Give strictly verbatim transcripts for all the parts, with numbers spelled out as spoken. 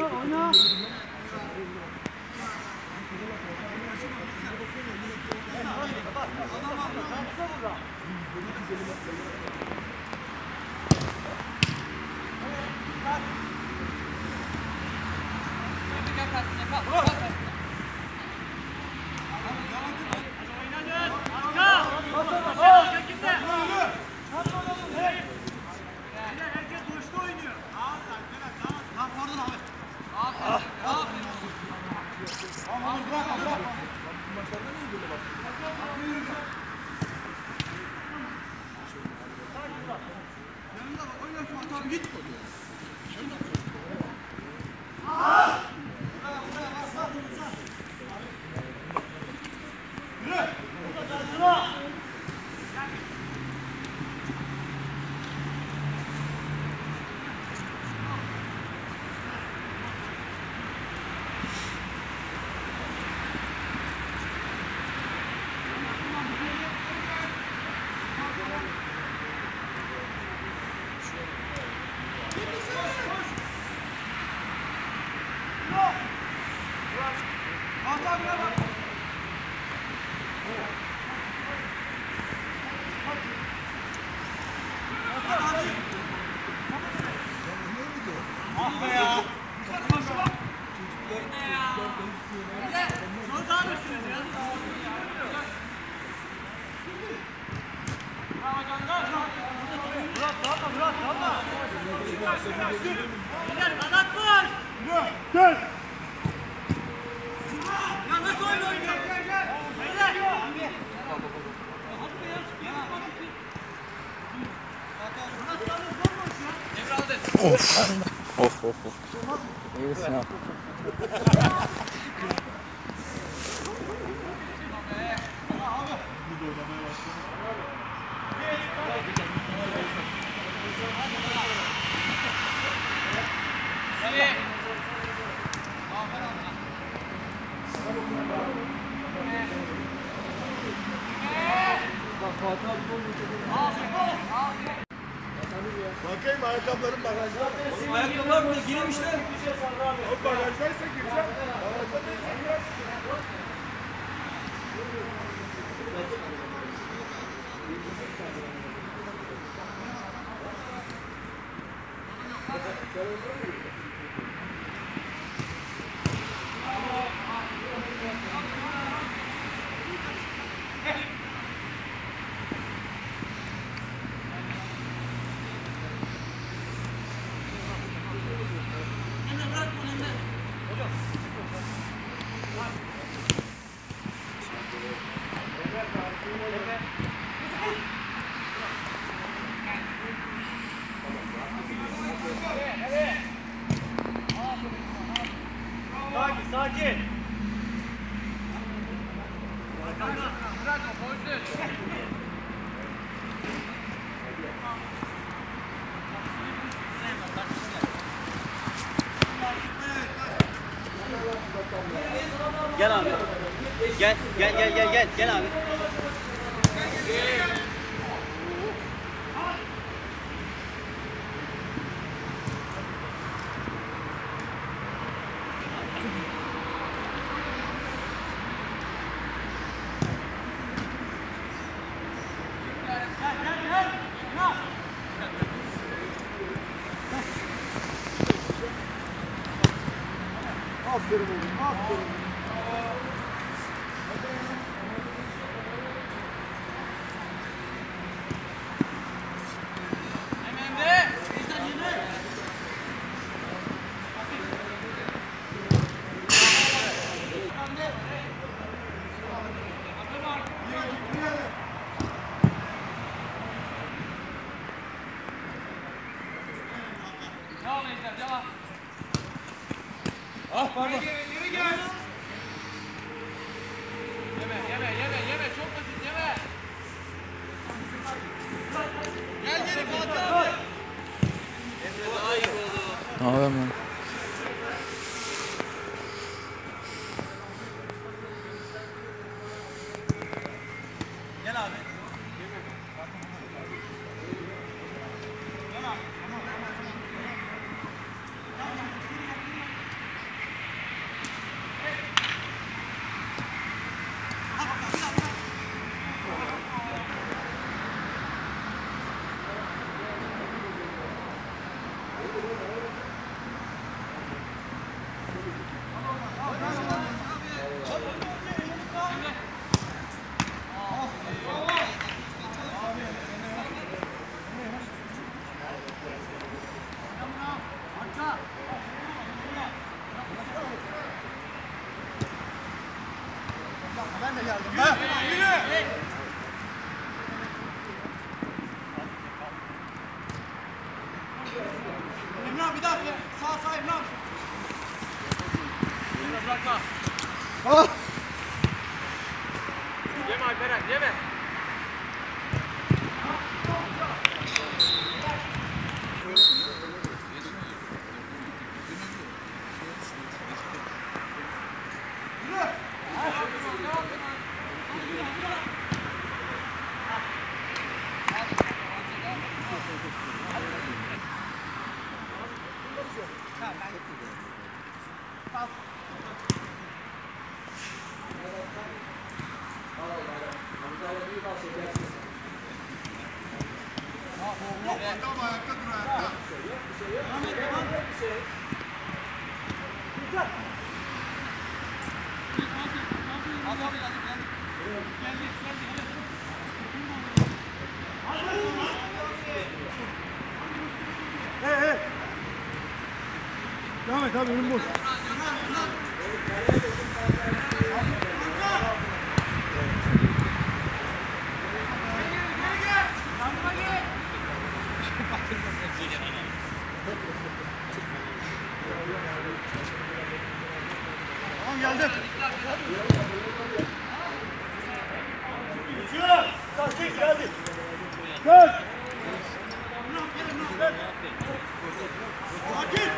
oyna. Of. Of of of. İyisin ha. Bakayım ayakkabıların bagajda. Oğlum ayakkabılar burada girmişler. O bagajdaysa gireceğim. Bagajda değilse girer. Sakin, sakin. Gel abi. Gel gel gel gel gel gel abi. Aferin oğlum, aferin. Ah pardon. Yürü gel. Yeme, yeme, yeme, yeme. Çok basit, yeme. Gel geri Fatih abi. Emre daha iyi oldu. Ne yapayım ben? Gel abi. İmran bir daha sağ sağ İmran. Bırakma. Ah! Yeme Alperen yeme. Adam ayakta dur ayakta. Hey hey. Devam et abi önüm boş. Tamam geldi. Tasdik geldi. Dön. Sakin.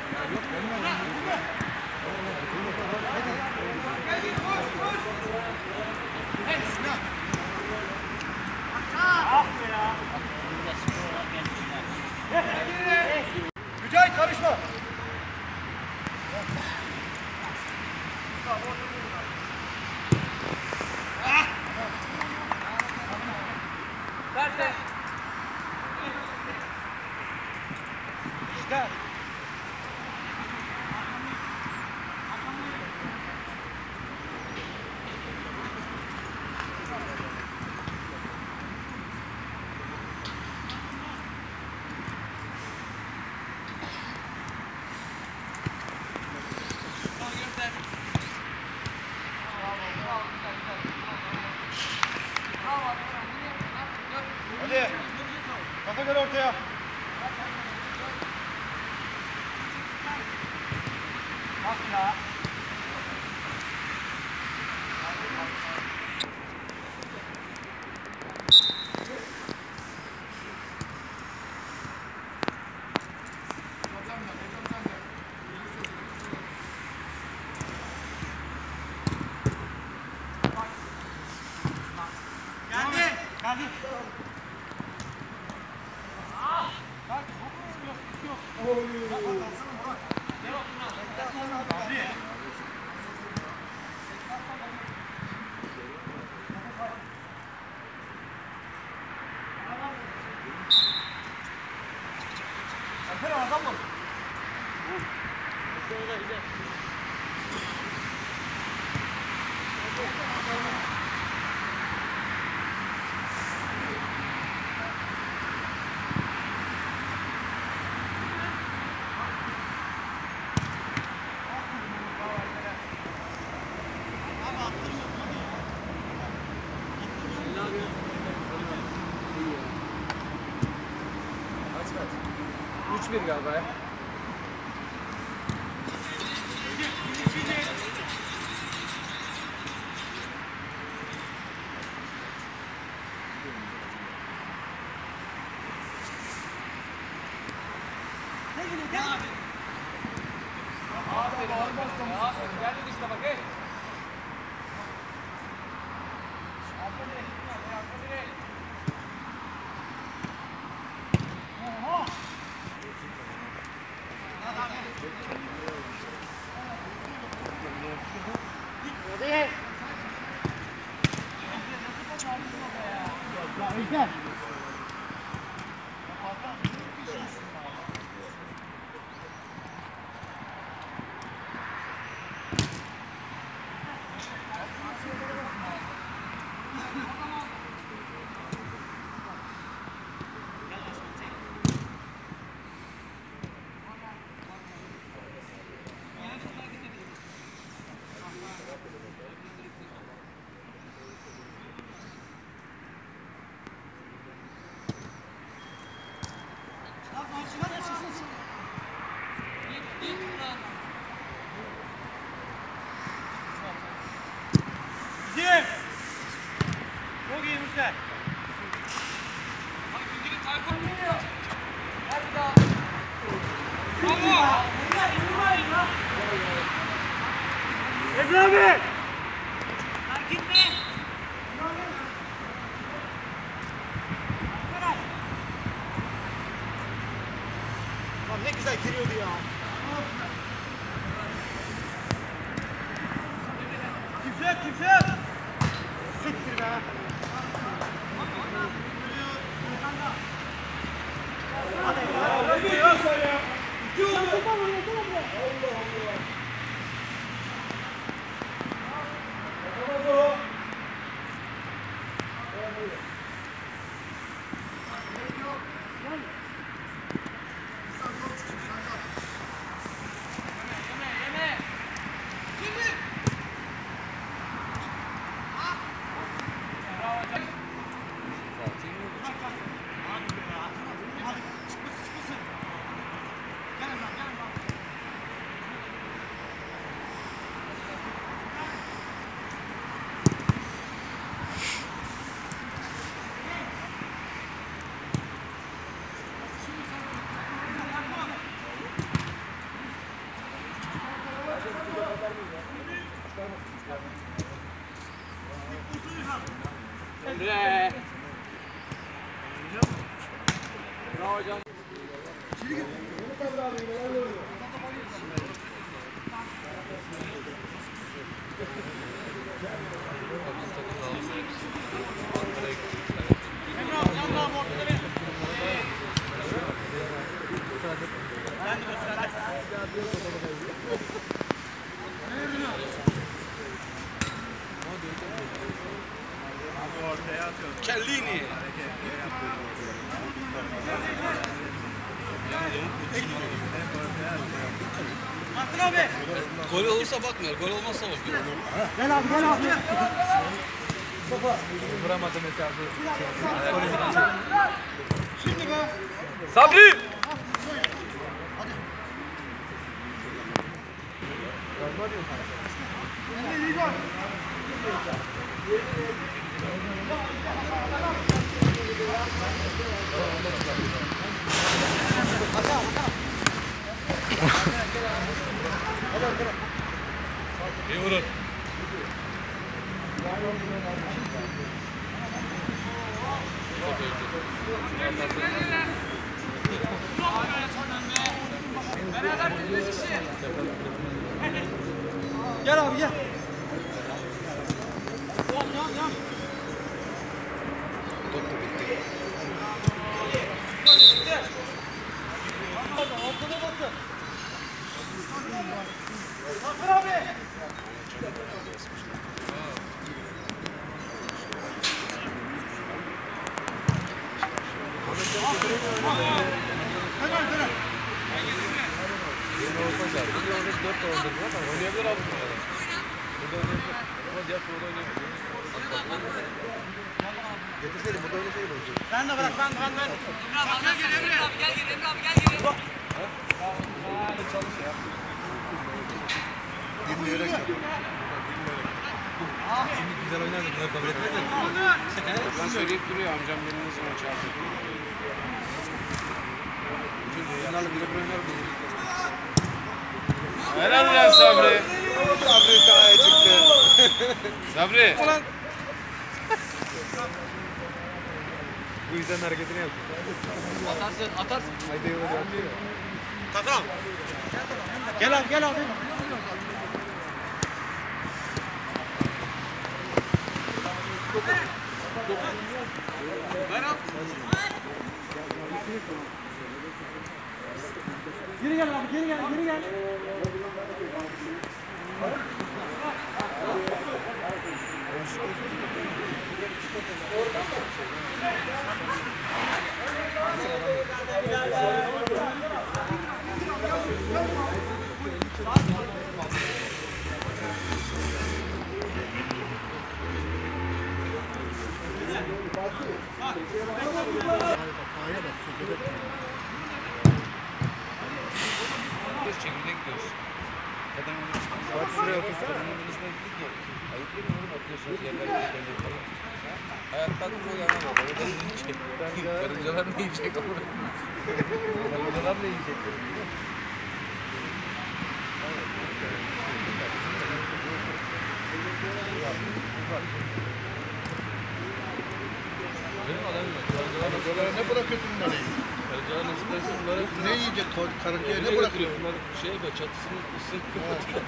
Mücahit karışma. Ver de. İşte. Hadi. Kafa gel ortaya. Bak ya. Geldi. Geldi. Alperen adam mı? üç bir galiba ya. Aferin. Aferin. Geldin işte bak hey. Gel. Emre abi! Lan gitme. Lan ne güzel giriyordu ya. Kimse yok, kimse yok. Siktir be. Emre. Bravo hocam. Kellini. Hakan abi. Gol olursa bakmıyor, gol olmazsa bakıyor. Gel abi, gel abi. Vuramadı mesela. Şimdi be. Sabri! İyi vurun. Gel abi, gel. Top da bitti. Ortada basın. Hakan abi. Hemen hemen. Yeni olsa zaten. Bir orada dört de orada ama oynayabilir abi. Burada oynayabilir. Ama diğer burada oynayabilir. Getirseydim burada oynasaydım olacak. Ben de bırak, ben de, ben de. Emre abi gel gel Emre abi gel gel Emre abi gel gel. Dinleyerek yap. Şimdi güzel oynardık. Bunları kabul etmezler. Ben söyleyip duruyor amcam benim ne zaman çağıracak. Bunlarla bile oynar mı? Helal lan Sabri. Sabri sahaya çıktı. Sabri. Ulan! Bu yüzden hareketini yaptı. Atarsın atarsın. Haydi yola dönüyor. Hakan. Gel abi, gel abi. Geri gel abi, geri gel, geri gel. Biz çekimine gidiyoruz. Kadın önünün üstüne gidiyoruz. Şuraya otursana. Kadın önünün üstüne gittik ya. Ayıp değil mi oğlum atıyorsunuz yerlere gidenleri falan. Hayatta aklıma gelmez o. Orada ne yiyecek? Karıncalar ne yiyecek? Karıncalar ne yiyecek? Benim adamım yok. Karıncalara ne bırakıyorsun bunları? Karıncalar nasıl dersin bunları? Ne yiyecek? Karıncaya ne Ne bırakıyorsun? bırakıyorsun? Bunlar şey be çatısını ısık kapatıyor.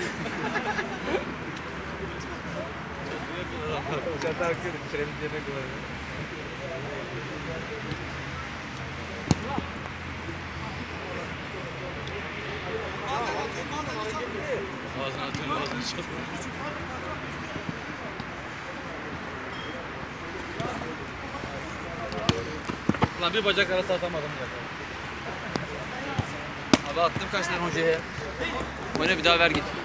Çatı akıyor. Kiremit yerine kullanıyor. Ağzına atıyor. Ağzına çatıyor. Lan bir bacak arası atamadım ya. Abi attım kaç tane hocaya. Oyna bir daha ver git.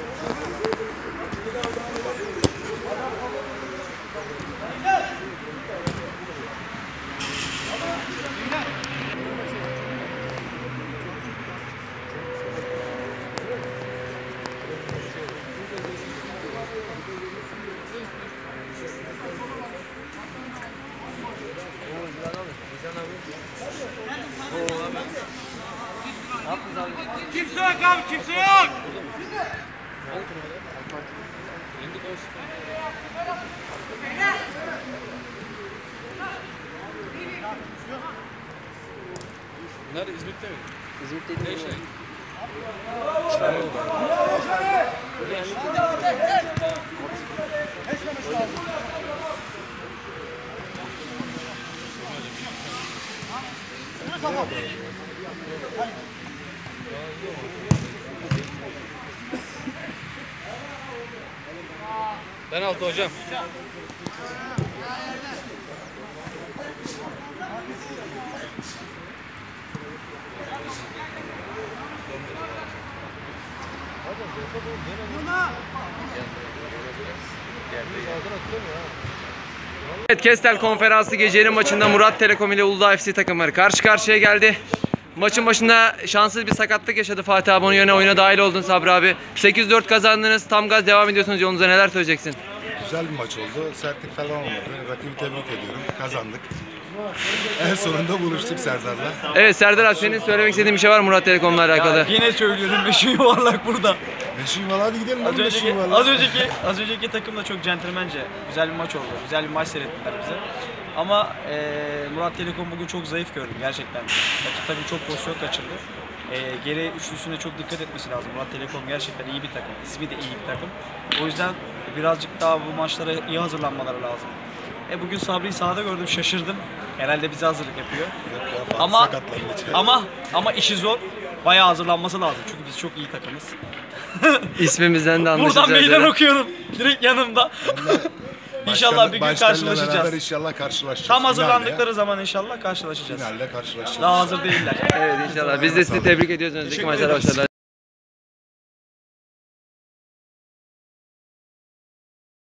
Kimse yok abi, kimse yok. Nerede? İzmit'te mi? İzmit'te Ne değil şey? mi? Penaltı hocam. Evet, Kestel Konferansı gecenin maçında Murat Telekom ile Uludağ F C takımları karşı karşıya geldi. Maçın başında şanssız bir sakatlık yaşadı Fatih abi, onun yerine oyuna dahil oldun Sabri abi. sekiz dört kazandınız, tam gaz devam ediyorsunuz yolunuza, neler söyleyeceksin? Güzel bir maç oldu. Sertlik falan olmadı. Rakibi tebrik ediyorum. Kazandık. En sonunda buluştuk Serdar'la. Evet Serdar abi, senin söylemek istediğin bir şey var Murat Telekom'la alakalı? Yine söylüyorum beşi yuvarlak burada. Beşi yuvarlağı hadi gidelim. Az Beşi önceki yuvarlağı. az önceki az önceki takım da çok centilmence güzel bir maç oldu. Güzel bir maç seyrettiler bize. Ama e, Murat Telekom bugün çok zayıf gördüm gerçekten. Rakip tabii çok pozisyon kaçırdı. E, geri üçlüsüne çok dikkat etmesi lazım. Murat Telekom gerçekten iyi bir takım. İsmi de iyi bir takım. O yüzden birazcık daha bu maçlara iyi hazırlanmaları lazım. E, bugün Sabri'yi sahada gördüm, şaşırdım. Herhalde bize hazırlık yapıyor. Ama Sakatlandı. ama ama işi zor. Bayağı hazırlanması lazım. Çünkü biz çok iyi takımız. İsmimizden de anlaşılacak. Buradan meydan okuyorum. Direkt yanımda. İnşallah bir gün Başkanla karşılaşacağız. beraber inşallah karşılaşacağız. Tam Finalde. hazırlandıkları zaman inşallah karşılaşacağız. Finalde karşılaşacağız. Daha hazır değiller. Evet inşallah. Biz de sizi tebrik ediyoruz. Önümüzdeki maçlara başarılar.